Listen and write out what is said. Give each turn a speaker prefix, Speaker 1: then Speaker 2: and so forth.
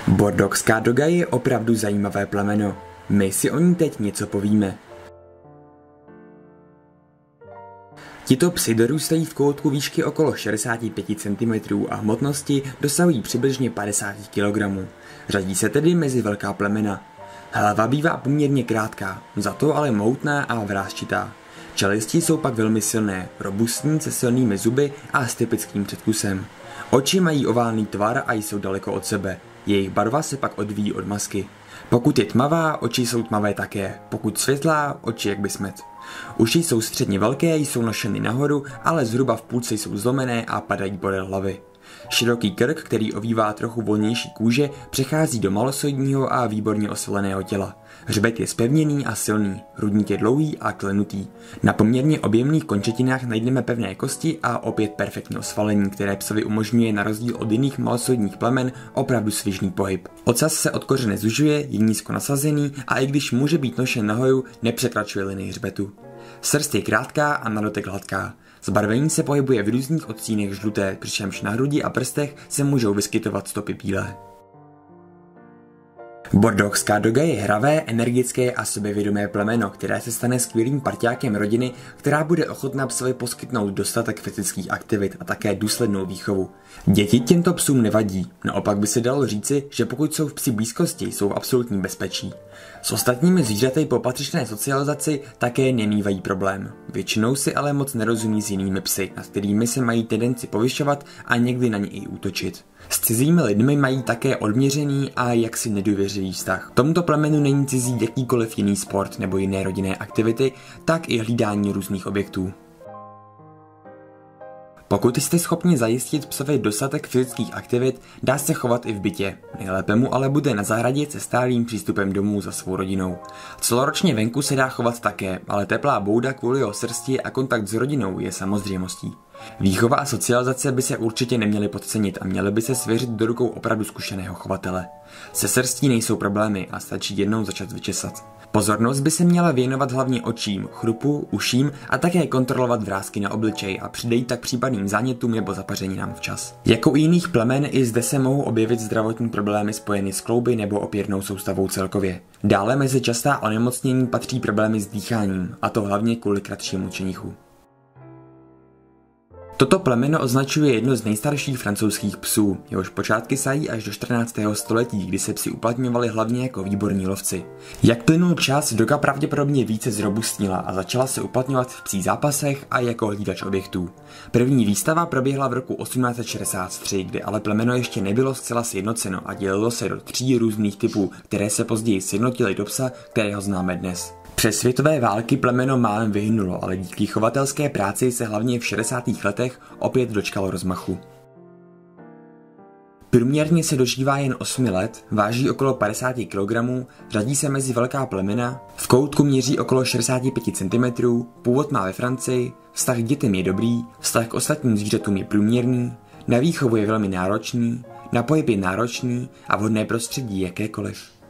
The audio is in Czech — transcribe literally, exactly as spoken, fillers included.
Speaker 1: Bordeauxská doga je opravdu zajímavé plemeno. My si o ní teď něco povíme. Tito psi dorůstají v koutku výšky okolo šedesát pět centimetrů a hmotnosti dosahují přibližně padesát kilogramů. Řadí se tedy mezi velká plemena. Hlava bývá poměrně krátká, za to ale mohutná a vrásčitá. Čelisti jsou pak velmi silné, robustní se silnými zuby a s typickým předkusem. Oči mají oválný tvar a jsou daleko od sebe. Jejich barva se pak odvíjí od masky. Pokud je tmavá, oči jsou tmavé také, pokud světlá, oči jak by smet. Uši jsou středně velké, jsou nošeny nahoru, ale zhruba v půlce jsou zlomené a padají podél hlavy. Široký krk, který ovívá trochu volnější kůže, přechází do malosoidního a výborně osvaleného těla. Hřbet je zpevněný a silný, hrudník je dlouhý a klenutý. Na poměrně objemných končetinách najdeme pevné kosti a opět perfektní osvalení, které psovi umožňuje na rozdíl od jiných malosoidních plemen opravdu svižný pohyb. Ocas se od kořene zužuje, je nízko nasazený a i když může být nošen nahoru, nepřekračuje linii hřbetu. Srst je krátká a na dotek hladká. Zbarvení se pohybuje v různých odstínech žluté, přičemž na hrudi a prstech se můžou vyskytovat stopy bílé. Bordeauxská doga je hravé, energické a sebevědomé plemeno, které se stane skvělým parťákem rodiny, která bude ochotná psovi poskytnout dostatek fyzických aktivit a také důslednou výchovu. Děti těmto psům nevadí, naopak by se dalo říci, že pokud jsou v psi blízkosti, jsou v absolutním bezpečí. S ostatními zvířaty po patřičné socializaci také nemývají problém. Většinou si ale moc nerozumí s jinými psy, nad kterými se mají tendenci povyšovat a někdy na ně i útočit. S cizími lidmi mají také odměřený a jaksi nedůvěřivý vztah. Tomuto plemenu není cizí jakýkoliv jiný sport nebo jiné rodinné aktivity, tak i hlídání různých objektů. Pokud jste schopni zajistit psovi dostatek fyzických aktivit, dá se chovat i v bytě. Nejlépe mu ale bude na zahradě se stálým přístupem domů za svou rodinou. Celoročně venku se dá chovat také, ale teplá bouda kvůli jeho srsti a kontakt s rodinou je samozřejmostí. Výchova a socializace by se určitě neměly podcenit a měly by se svěřit do rukou opravdu zkušeného chovatele. Se srstí nejsou problémy a stačí jednou začat vyčesat. Pozornost by se měla věnovat hlavně očím, chrupu, uším a také kontrolovat vrásky na obličeji a přidejít tak případným zánětům nebo zapařeninám včas. Jako u jiných plemen i zde se mohou objevit zdravotní problémy spojeny s klouby nebo opěrnou soustavou celkově. Dále mezi častá onemocnění patří problémy s dýcháním, a to hlavně kvůli kratšímu čenichu. Toto plemeno označuje jedno z nejstarších francouzských psů, jehož počátky sahají až do čtrnáctého století, kdy se psi uplatňovali hlavně jako výborní lovci. Jak plynul čas, doga pravděpodobně více zrobustnila a začala se uplatňovat v psích zápasech a jako hlídač objektů. První výstava proběhla v roku osmnáct set šedesát tři, kdy ale plemeno ještě nebylo zcela sjednoceno a dělilo se do tří různých typů, které se později sjednotily do psa, kterého známe dnes. Přes světové války plemeno málem vyhynulo, ale díky chovatelské práci se hlavně v šedesátých letech opět dočkalo rozmachu. Průměrně se dožívá jen osmi let, váží okolo padesát kilogramů, řadí se mezi velká plemena, v koutku měří okolo šedesát pět centimetrů, původ má ve Francii, vztah k dětem je dobrý, vztah k ostatním zvířatům je průměrný, na výchovu je velmi náročný, na pohyb je náročný a vhodné prostředí jakékoliv.